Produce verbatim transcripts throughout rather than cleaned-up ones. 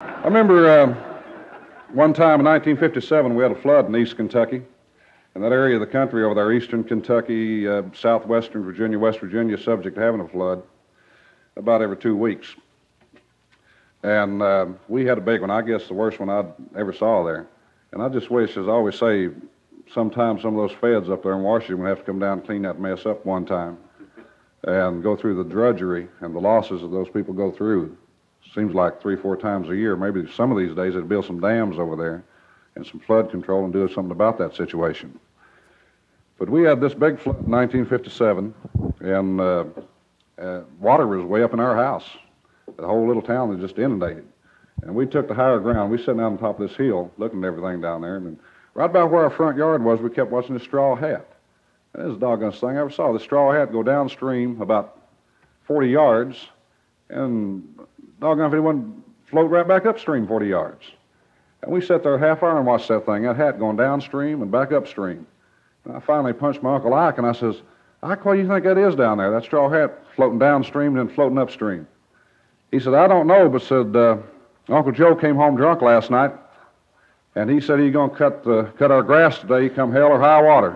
I remember uh, one time in nineteen fifty-seven we had a flood in East Kentucky. In that area of the country over there, eastern Kentucky, uh, southwestern Virginia, West Virginia, subject to having a flood about every two weeks. And uh, we had a big one, I guess the worst one I ever saw there. And I just wish, as I always say, sometimes some of those feds up there in Washington would have to come down and clean that mess up one time and go through the drudgery and the losses that those people go through. Seems like three, four times a year. Maybe some of these days they'd build some dams over there and some flood control and do something about that situation. But we had this big flood in nineteen fifty-seven, and uh, uh, water was way up in our house. The whole little town was just inundated. And we took the higher ground. We sat down on top of this hill looking at everything down there. And right about where our front yard was, we kept watching this straw hat. And this is the doggonest thing I ever saw. The straw hat go downstream about forty yards, and doggone if it wouldn't float right back upstream forty yards. And we sat there a half hour and watched that thing, that hat going downstream and back upstream. And I finally punched my Uncle Ike, and I says, Ike, what do you think that is down there? That straw hat floating downstream and then floating upstream. He said, I don't know, but said, uh, Uncle Joe came home drunk last night, and he said he's going to cut the, cut our grass today, come hell or high water.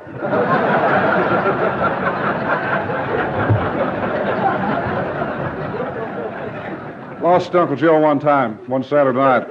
Lost Uncle Joe one time, one Saturday night.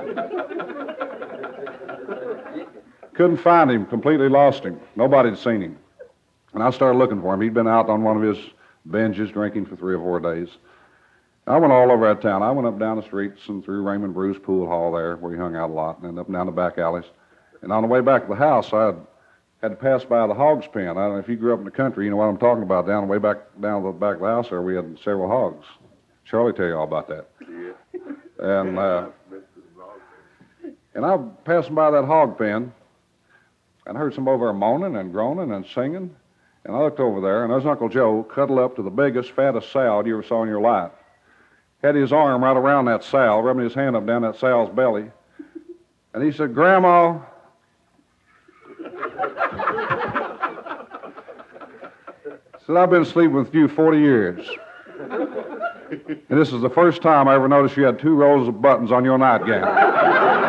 Couldn't find him, completely lost him. Nobody had seen him. And I started looking for him. He'd been out on one of his binges drinking for three or four days. I went all over that town. I went up down the streets and through Raymond Brew's pool hall there, where he hung out a lot, and then up and down the back alleys. And on the way back to the house, I had, had to pass by the hog's pen. I don't know if you grew up in the country, you know what I'm talking about. Down the way back down the back of the house there, we had several hogs. Charlie tell you all about that. Yeah. And uh, and I was passing by that hog pen, and I heard some over there moaning and groaning and singing. And I looked over there, and there's Uncle Joe cuddled up to the biggest, fattest sow you ever saw in your life. Had his arm right around that sow, rubbing his hand up down that sow's belly. And he said, Grandma, said, I've been sleeping with you forty years. And this is the first time I ever noticed you had two rows of buttons on your nightgown.